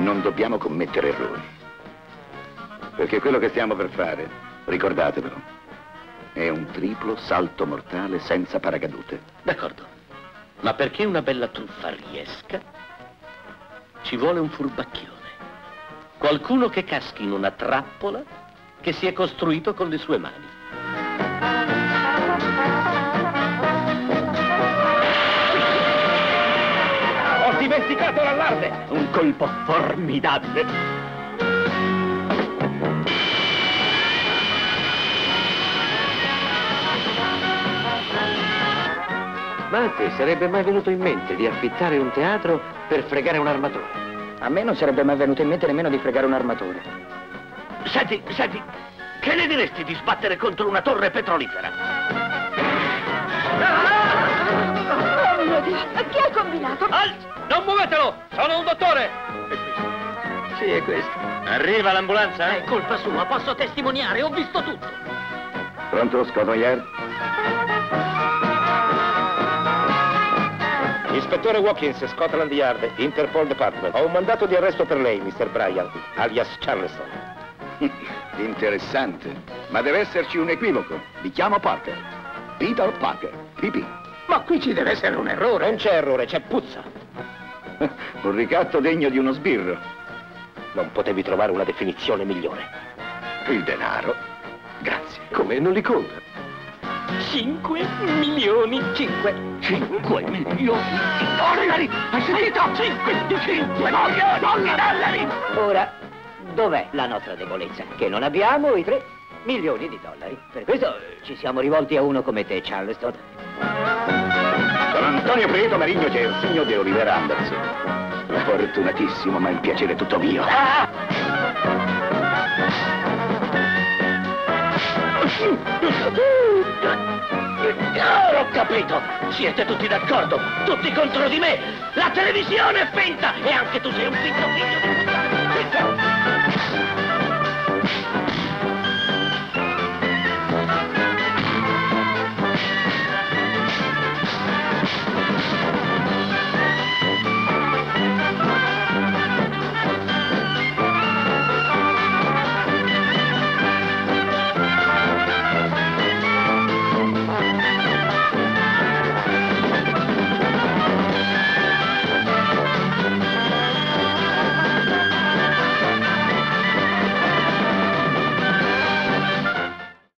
non dobbiamo commettere errori. Perché quello che stiamo per fare, ricordatevelo, è un triplo salto mortale senza paracadute. D'accordo. Ma perché una bella truffa riesca, ci vuole un furbacchione. Qualcuno che caschi in una trappola che si è costruito con le sue mani. Ho dimenticato l'allarme! Un colpo formidabile. Ma a te sarebbe mai venuto in mente di affittare un teatro per fregare un armatore? A me non sarebbe mai venuto in mente nemmeno di fregare un armatore. Senti, che ne diresti di sbattere contro una torre petrolifera? Oh mio Dio, che ha combinato? Non muovetelo! Sono un dottore! Sì, è questo. Arriva l'ambulanza? È colpa sua, posso testimoniare, ho visto tutto. Pronto, Scotland Yard? Ispettore Watkins, Scotland Yard, Interpol Department. Ho un mandato di arresto per lei, Mr. Bryan, alias Charleston. Interessante, ma deve esserci un equivoco. Mi chiamo Parker. Peter Parker, PP. Ma qui ci deve essere un errore. Non c'è errore, c'è puzza. Un ricatto degno di uno sbirro. Non potevi trovare una definizione migliore. Il denaro. Grazie. Come, non li conta? 5 milioni. 5 milioni di dollari. Hai sentito? 5 milioni di dollari. Ora, dov'è la nostra debolezza? Che non abbiamo i 3 milioni di dollari. Per questo ci siamo rivolti a uno come te, Charleston. Sono Antonio Prieto Marigno Terzigno di Oliver Anderson. Fortunatissimo, ma il piacere è tutto mio. Ho capito! Siete tutti d'accordo! Tutti contro di me! La televisione è finta! E anche tu sei un finto figlio di puttana!